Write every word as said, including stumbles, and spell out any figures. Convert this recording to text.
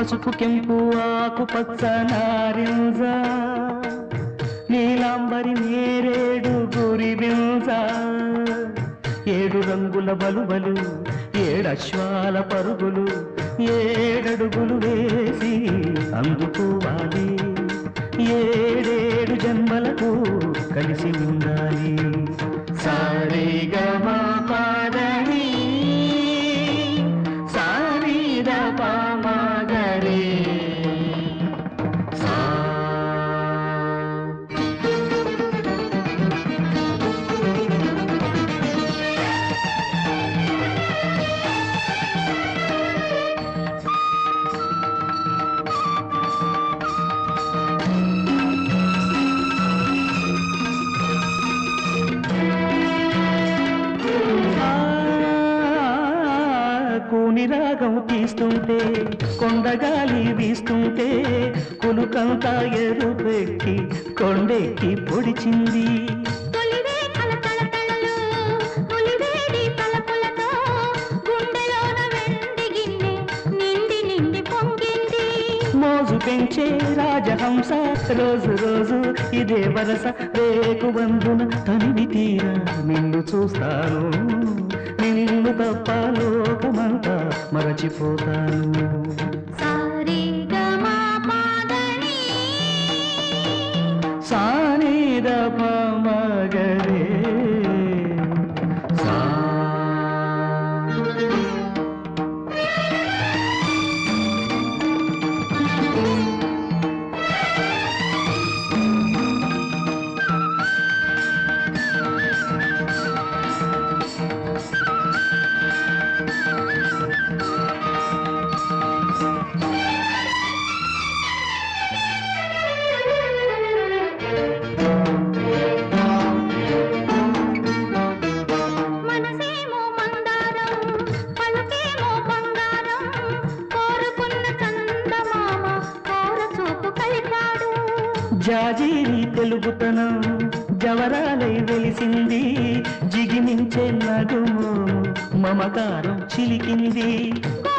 పసుపు కెంపు ఆకుపచ్చ నారింజ నీలాంబరి నేరేడు గురిబింజ ఏడు రంగుల బలుబలు ఏడశ్వాల పరుగులు ఏడడుగులు వేసి అందుకోవాలి ఏడేడు జన్మలకు కలిసి ఉండాలి సారేగమా పాదని సారీద పామగరే కూని రాగం తీస్తుంటే కొండగాలి వీస్తుంటే కులుకంతా ఎరుపెక్కి కొండెక్కి పొడిచింది మోజు పెంచే రాజహంస రోజు రోజు ఇదే వరస రేకు బంధున తనివి తీరా నిన్ను చూస్తాను నిన్ను తప్ప లోకమంతా మరచిపోతాను సానిద పమగరే జాజీని తెలుగుతనం జవరాలై వెలిసింది జిగిమించే నడుము మమకారం చిలికింది